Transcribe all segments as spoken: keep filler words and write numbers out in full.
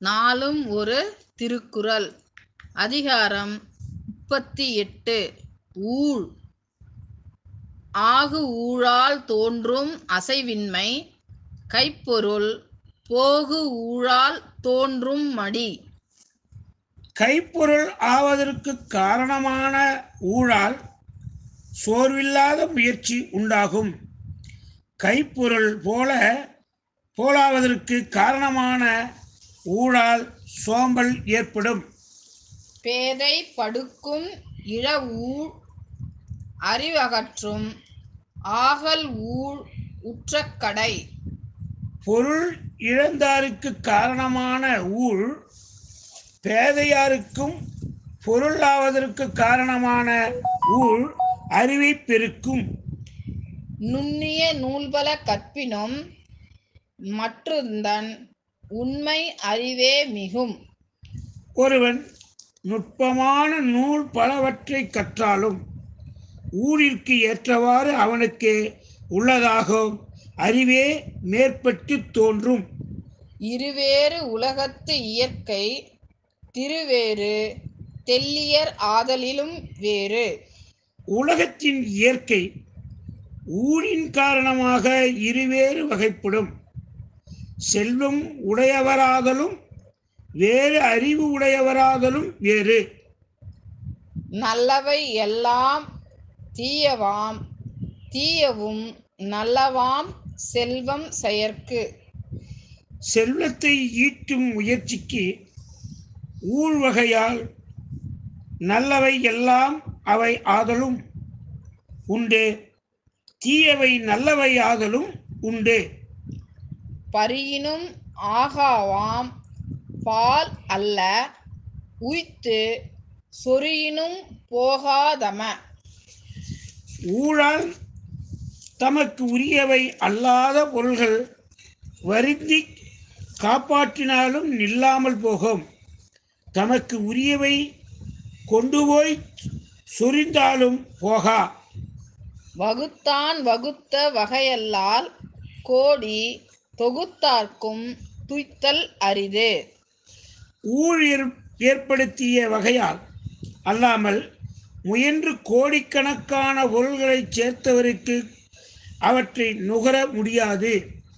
நாளும் ஒரு திருக்குறள். அதிகாரம் முப்பத்தி எட்டு. ஊழ். ஆகு ஊழால் தோன்றும் அசைவின்மை. கைப்பொருள். போகு ஊழால் தோன்றும் மடி. கைப்பொருள் ஆவதற்குக் காரணமான ஊழால் சோர்வில்லாத முயற்சி உண்டாகும். கைப்பொருள் போல போலாவதற்கு காரணமான ஊழால் சோம்பல் ஏற்படும். பேதை படுக்கும் இழஊழ் அறிவகற்றும் ஆகல் ஊழ் உற்ற கடை. பொருள் இழந்தாருக்கு காரணமான ஊழ் பேதையாருக்கும் பொருள் ஆவதற்கு காரணமான ஊழ் அறிவை பெருக்கும். நுண்ணிய நூல்பல கற்பினும் மற்றுந்தன் உண்மை அறிவே மிகும். ஒருவன் நுட்பமான நூல் பலவற்றை கற்றாலும் ஊழிற்கு ஏற்றவாறு அவனுக்கு உள்ளதாகும் அறிவே மேற்பட்டு தோன்றும். இருவேறு உலகத்து இயற்கை திருவேறு தெள்ளியர் ஆதலிலும் வேறு. உலகத்தின் இயற்கை ஊழின் காரணமாக இருவேறு வகைப்படும். செல்வம் உடையவராதலும் வேறு அறிவு உடையவராதலும் வேறு. நல்லவை எல்லாம் தீயவாம் தீயவும் நல்லவாம் செல்வம் செயற்கு. செல்வத்தை ஈட்டும் முயற்சிக்கு ஊழ்வகையால் நல்லவை எல்லாம் அவை ஆதலும் உண்டு, தீயவை நல்லவை ஆதலும் உண்டு. பரியினும் ஆகாவாம் பால் அல்ல உய்த்து சொரியினும் போகாதம. ஊழால் தமக்கு உரியவை அல்லாத பொருள்கள் வருந்தி காப்பாற்றினாலும் நில்லாமல் போகும். தமக்கு உரியவை கொண்டு போய் சொரிந்தாலும் போகா. வகுத்தான் வகுத்த வகையல்லால் கோடி தொகுத்தார்க்கும் துய்த்தல் அரிது. ஊழ் ஏற்படுத்திய வகையால் அல்லாமல் முயன்று கோடிக்கணக்கான பொருள்களை சேர்த்தவருக்கு அவற்றை நுகர முடியாது.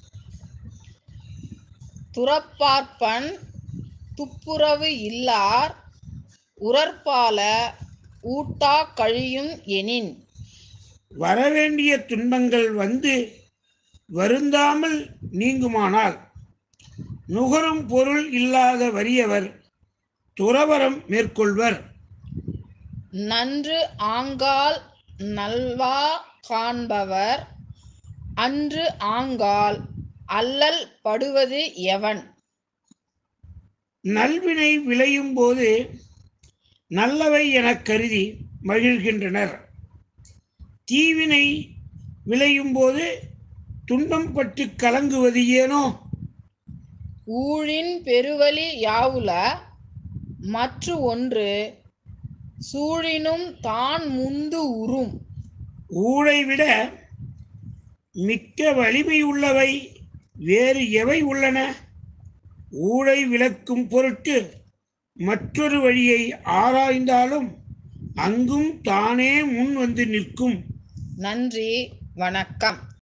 துறப்பார்ப்பன் துப்புரவு இல்லார் உறற்பால ஊட்டா கழியும் எனின். வரவேண்டிய துன்பங்கள் வந்து வருந்தாமல் நீங்குமானால் நுகரும் பொருள் இல்லாத வறியவர் துறவறம் மேற்கொள்வர். நன்று ஆங்கால் நல்வா காண்பவர் அன்று ஆங்கால் அல்லல் படுவது எவன். நல்வினை விளையும் போது நல்லவை எனக் கருதி மகிழ்கின்றனர். தீவினை விளையும் போது துன்பம் பட்டு கலங்குவது ஏனோ. ஊழின் பெருவலி யாவுல மற்று ஒன்று சூழினும் தான் முந்து உறும். ஊழை விட மிக்க வலிமை உள்ளவை வேறு எவை உள்ளன. ஊழை விளக்கும் பொருட்டு மற்றொரு வழியை ஆராய்ந்தாலும் அங்கும் தானே முன் வந்து நிற்கும். நன்றி, வணக்கம்.